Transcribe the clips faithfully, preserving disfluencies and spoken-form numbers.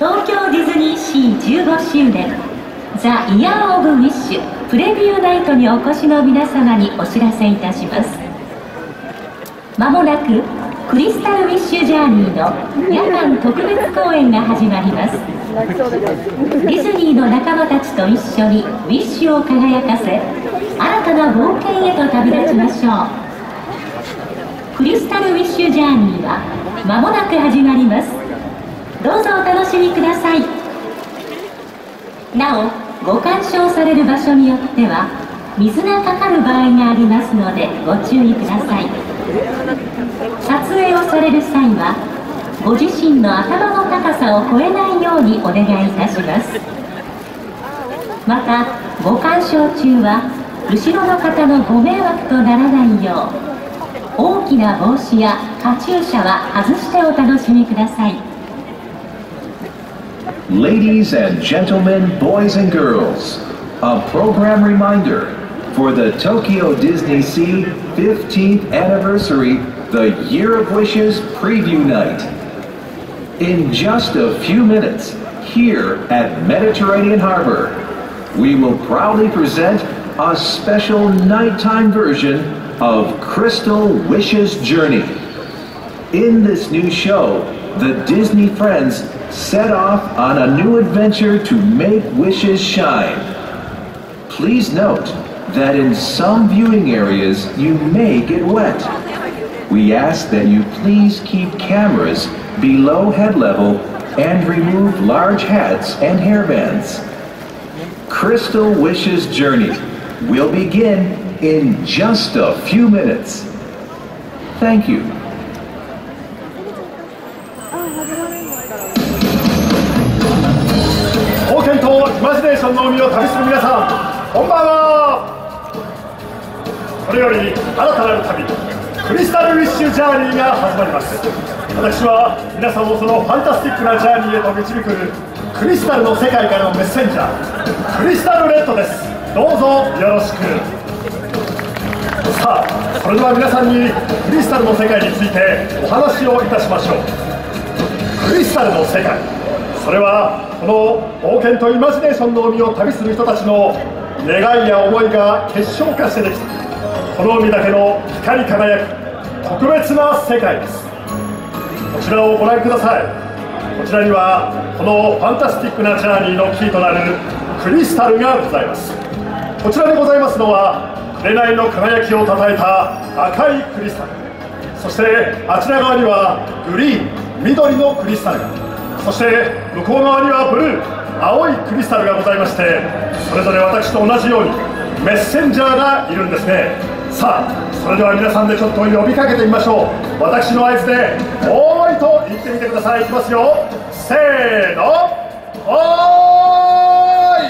東京ディズニーシーじゅうごしゅうねんザ・イヤー・オブ・ウィッシュプレビューナイトにお越しの皆様にお知らせいたします。まもなくクリスタル・ウィッシュ・ジャーニーの夜間特別公演が始まります。ディズニーの仲間たちと一緒にウィッシュを輝かせ、新たな冒険へと旅立ちましょう。クリスタル・ウィッシュ・ジャーニーはまもなく始まります。どうぞお楽しみください。なお、ご鑑賞される場所によっては水がかかる場合がありますのでご注意ください。撮影をされる際はご自身の頭の高さを超えないようにお願いいたします。またご鑑賞中は後ろの方のご迷惑とならないよう、大きな帽子やカチューシャは外してお楽しみください。 Ladies and gentlemen, boys and girls, a program reminder for the Tokyo Disney Sea fifteenth Anniversary The Year of Wishes Preview Night. In just a few minutes, here at Mediterranean Harbor, we will proudly present a special nighttime version of Crystal Wishes Journey. In this new show, the Disney friends set off on a new adventure to make wishes shine. Please note that in some viewing areas you may get wet. We ask that you please keep cameras below head level and remove large hats and hairbands. Crystal Wishes Journey will begin in just a few minutes. Thank you. 冒険とイマジネーションの海を旅する皆さん、こんばんは。これより新たなる旅、クリスタル・ウィッシュ・ジャーニーが始まります。私は皆さんをそのファンタスティックなジャーニーへと導くクリスタルの世界からのメッセンジャー、クリスタル・レッドです。どうぞよろしく。さあ、それでは皆さんにクリスタルの世界についてお話をいたしましょう。クリスタルの世界、それはこの冒険とイマジネーションの海を旅する人たちの願いや思いが結晶化してできた、この海だけの光り輝く特別な世界です。こちらをご覧ください。こちらにはこのファンタスティックなジャーニーのキーとなるクリスタルがございます。こちらでございますのは紅の輝きをたたえた赤いクリスタル、そしてあちら側にはグリーン、緑のクリスタルが、そして向こう側にはブルー、青いクリスタルがございまして、それぞれ私と同じようにメッセンジャーがいるんですね。さあ、それでは皆さんでちょっと呼びかけてみましょう。私の合図で「おーい」と言ってみてください。いきますよ、せーの、おーい。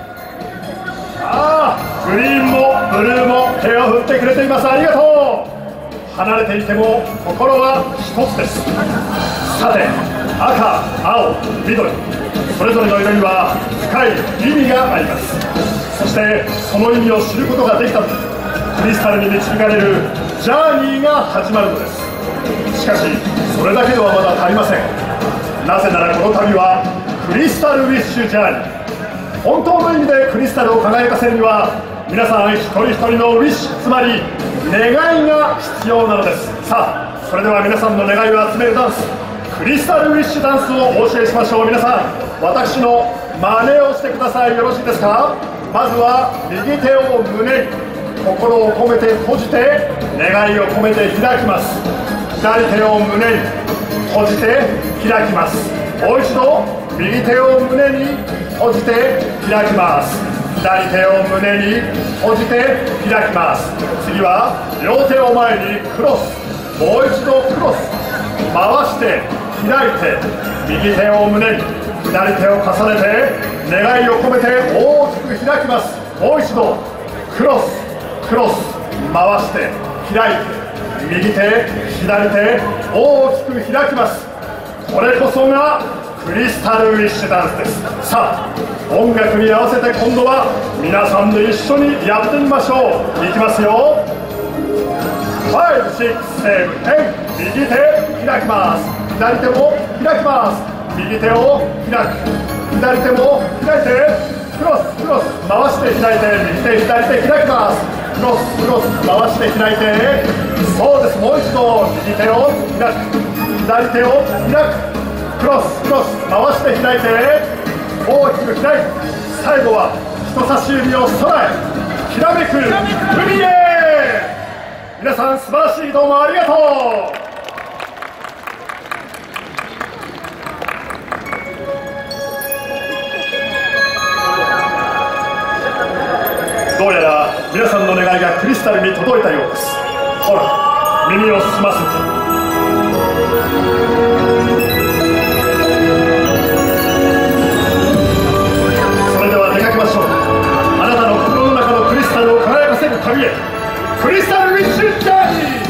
ああ、グリーンもブルーも手を振ってくれています。ありがとう。離れていても心は一つです。さて、赤、青、緑、それぞれの色には深い意味があります。そしてその意味を知ることができたとき、クリスタルに導かれるジャーニーが始まるのです。しかしそれだけではまだ足りません。なぜならこの旅はクリスタル・ウィッシュ・ジャーニー。本当の意味でクリスタルを輝かせるには、皆さん一人一人のウィッシュ、つまり願いが必要なのです。さあ、それでは皆さんの願いを集めるダンス、クリスタル・ウィッシュダンスをお教えしましょう。皆さん、私の真似をしてください。よろしいですか。まずは右手を胸に、心を込めて閉じて願いを込めて開きます。左手を胸に閉じて開きます。もう一度右手を胸に閉じて開きます。左手を胸に閉じて開きます。次は両手を前にクロス、もう一度クロス回して開いて、右手を胸に左手を重ねて願いを込めて大きく開きます。もう一度クロスクロス回して開いて、右手左手大きく開きます。これこそがクリスタル・ウィッシュダンスです。さあ、音楽に合わせて今度は皆さんで一緒にやってみましょう。いきますよ。ご、ろく、なな、はち、右手開きます。左手も開きます。 右手を開く、左手も開いて、クロスクロス回して開いて、右手左手開きます。クロスクロス回して開いて、そうです、もう一度右手を開く、左手を開く、クロスクロス回して開いて、大きく開いて、最後は人差し指を空へ、きらめく海へ。皆さん素晴らしい、どうもありがとう。どうやら皆さんの願いがクリスタルに届いたようです。ほら、耳を澄ませて。それでは出かけましょう。あなたの心の中のクリスタルを輝かせる旅へ、クリスタルウィッシュジャーニー。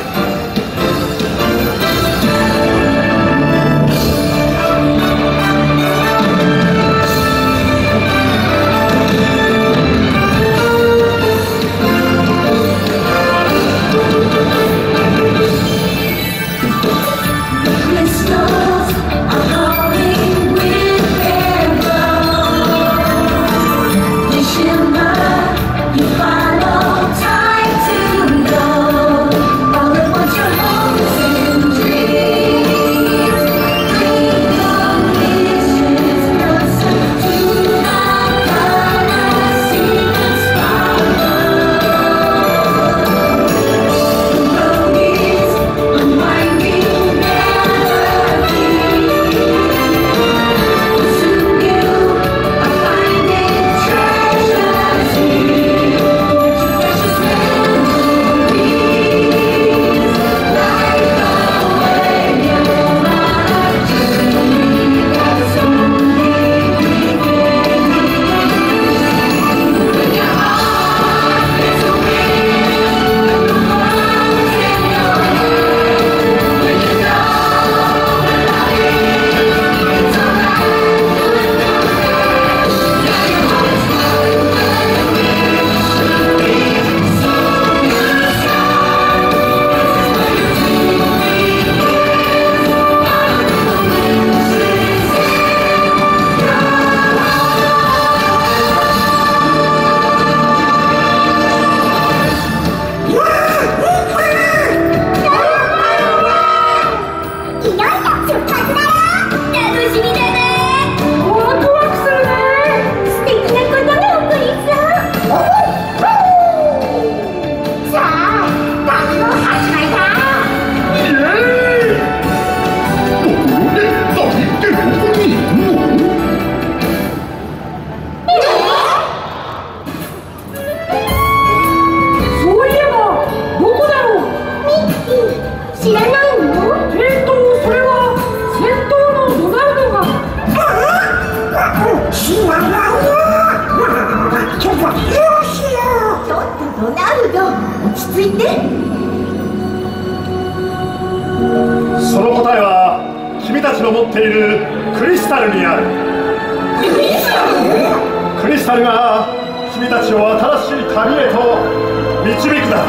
その答えは君たちの持っているクリスタルにある。クリスタル？クリスタルが君たちを新しい旅へと導くだ。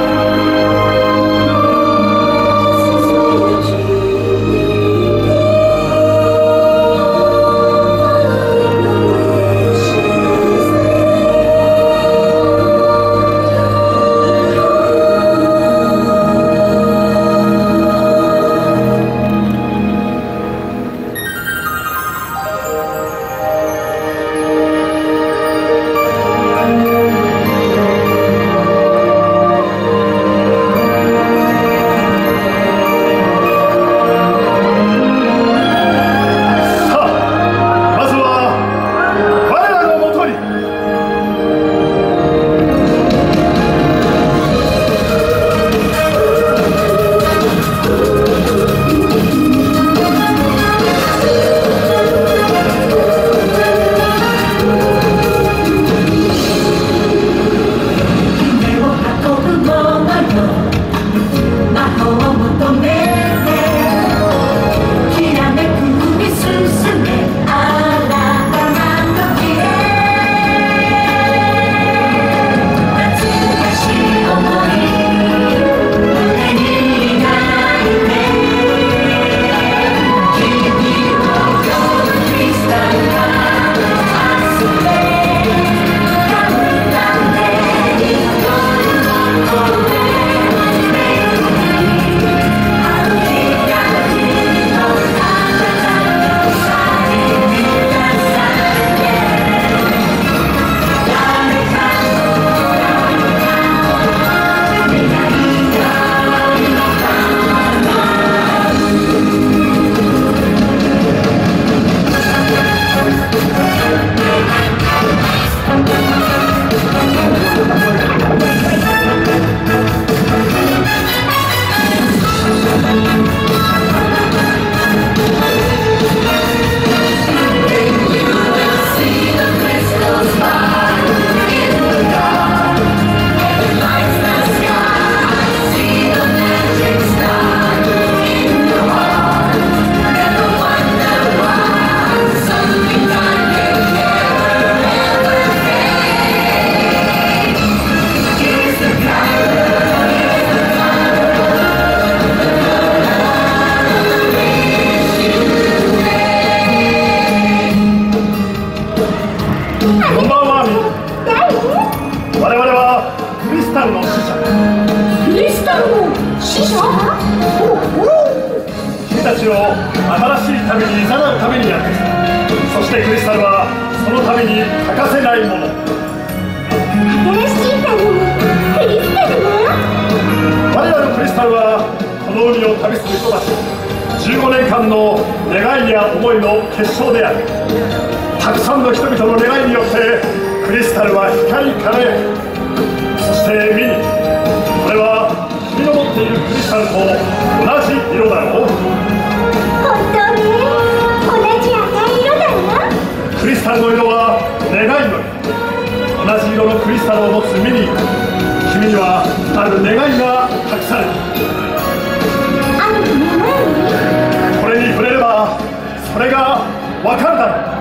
君たちを新しい旅に誘うためにやってきた。そしてクリスタルはそのために欠かせないもの。 新しい旅にクリスタルは？ 我らのクリスタルはこの海を旅する人たちじゅうごねんかんの願いや思いの結晶である。たくさんの人々の願いによってクリスタルは光り輝く。そしてミニ、これは君の持っているクリスタルと同じ色だろう。 本当ね、同じ赤い色だわ。 クリスタルの色は願いの色。同じ色のクリスタルを持つミニ、君にはある願いが隠されている。 ある願い？ これに触れればそれがわかるだろう。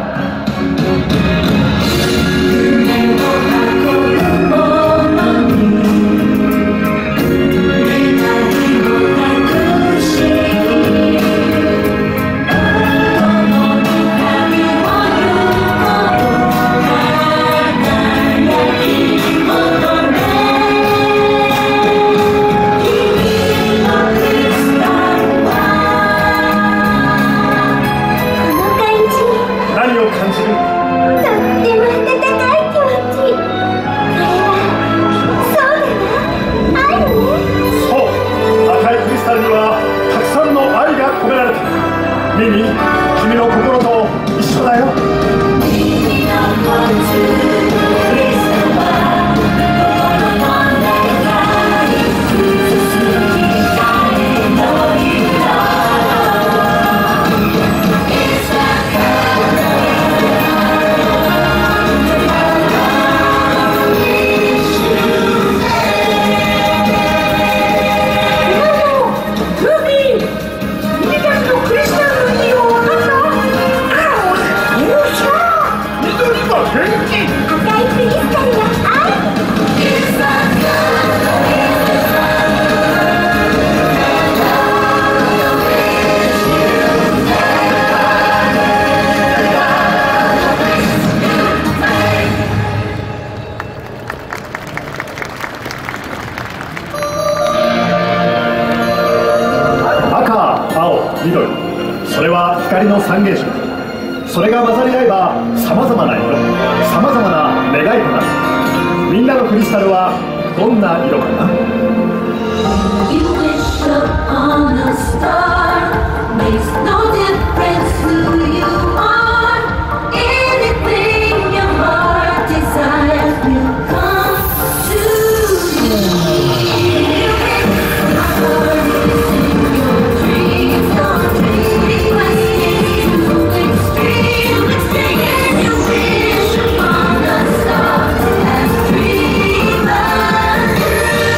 君の心と一緒だよ。緑、それは光の三原色。それが混ざり合えばさまざまな色、さまざまな願いとなる。みんなのクリスタルはどんな色かな？ You wish upon a star, makes no difference who you are. Anything your heart desires will come to you. My heart is in your dreams, don't dream requesting to extreme. Extend your wish upon a star as dreamers do.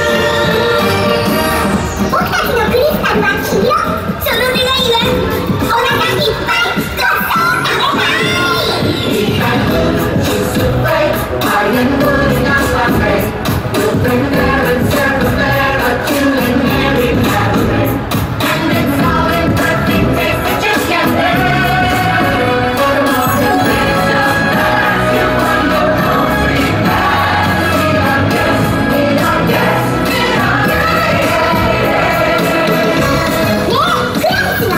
僕たちのクリスタルは黄色。その願いはお腹いっぱいごちそう食べたい。 Choose to fight, I am putting up my faith. We'll bring there and serve there, a killing every pathway. And it's all in perfect taste that you get there. Come on and taste of that, you wonderful free path. Be our guest, be our guest, be our guest. ねえ、クラリスの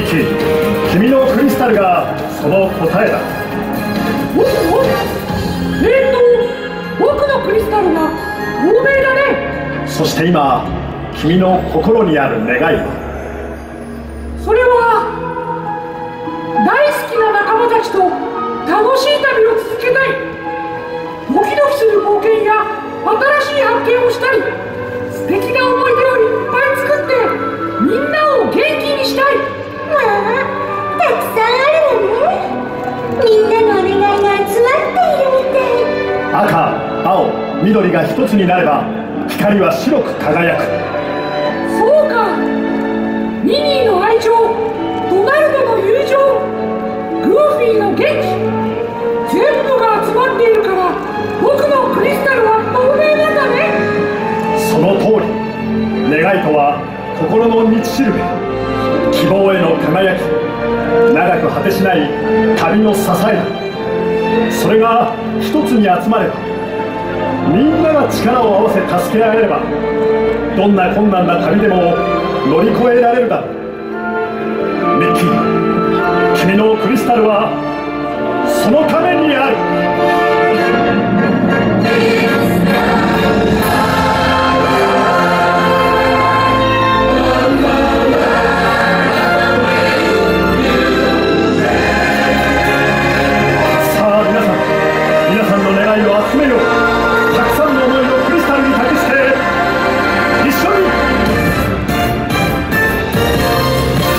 ッキー、君のクリスタルがその答えだ。 おっおっ、えーと僕のクリスタルは透明だね。 そして今君の心にある願いは？ それは大好きな仲間たちと楽しい旅を続けたい。ドキドキする冒険や新しい発見をしたり、素敵な思い出をいっぱい作ってみんなを元気にしたい。 わあ、たくさんあるわね。みんなのお願いが集まっているみたい。 赤、青、緑が一つになれば光は白く輝く。 そうか、ミニーの愛情、ドナルドの友情、グーフィーの元気、全部が集まっているから僕のクリスタルは透明なんだね。 その通り、願いとは心の道しるべ、希望への輝き、長く果てしない旅の支えだ。それが一つに集まれば、みんなが力を合わせ助け合えれば、どんな困難な旅でも乗り越えられるだろう。ミッキー、君のクリスタルはそのためにある。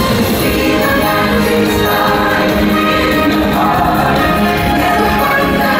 Never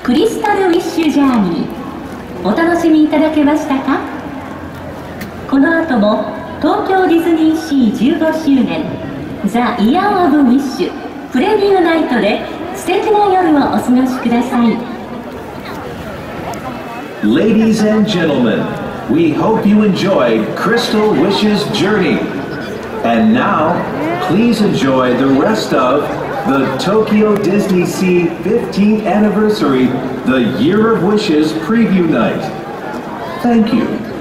クリスタルウィッシュジャーニー、お楽しみいただけましたか？この後も東京ディズニーシーじゅうごしゅうねんザ・イヤー・オブ・ウィッシュプレビューナイトで素敵な夜をお過ごしください。 Ladies and gentlemen, we hope you enjoyed Crystal Wish's journey. And now, please enjoy the rest of the Tokyo Disney Sea fifteenth Anniversary, the Year of Wishes preview night. Thank you.